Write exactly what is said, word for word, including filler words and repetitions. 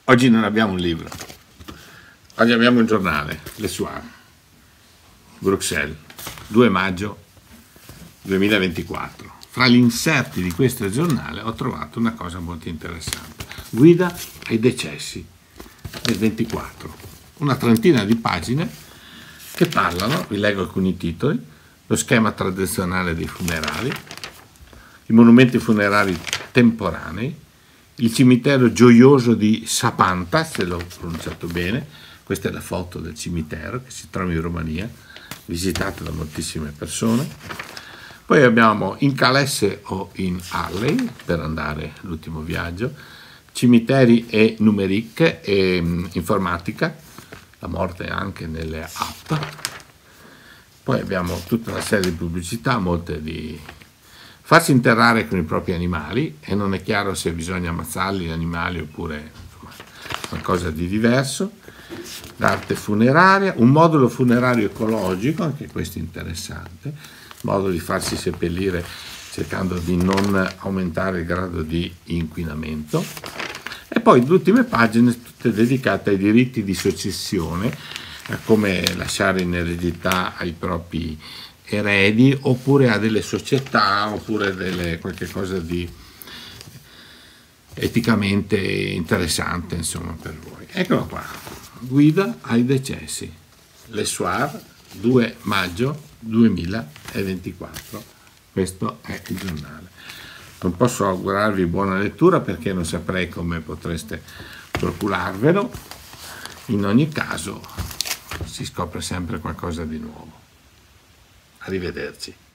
Oggi non abbiamo un libro, oggi abbiamo un giornale, Le Soir, Bruxelles, due maggio duemilaventiquattro. Fra gli inserti di questo giornale ho trovato una cosa molto interessante. Guida ai decessi del ventiquattro. Una trentina di pagine che parlano, vi leggo alcuni titoli: lo schema tradizionale dei funerali, i monumenti funerari temporanei, il cimitero gioioso di Sapanta, se l'ho pronunciato bene, questa è la foto del cimitero che si trova in Romania, visitato da moltissime persone. Poi abbiamo in Calesse o in Harley, per andare l'ultimo viaggio, cimiteri e numeric e um, informatica, la morte anche nelle app. Poi abbiamo tutta una serie di pubblicità, molte di farsi interrare con i propri animali, e non è chiaro se bisogna ammazzarli gli animali oppure insomma, qualcosa di diverso. L'arte funeraria, un modulo funerario ecologico, anche questo interessante, modo di farsi seppellire cercando di non aumentare il grado di inquinamento. E poi le ultime pagine tutte dedicate ai diritti di successione, a come lasciare in eredità ai propri eredi, oppure a delle società, oppure delle qualche cosa di eticamente interessante, insomma, per voi. Eccolo qua, guida ai decessi, Le Soir, due maggio duemilaventiquattro. Questo è il giornale. Non posso augurarvi buona lettura perché non saprei come potreste procurarvelo. In ogni caso si scopre sempre qualcosa di nuovo. Arrivederci.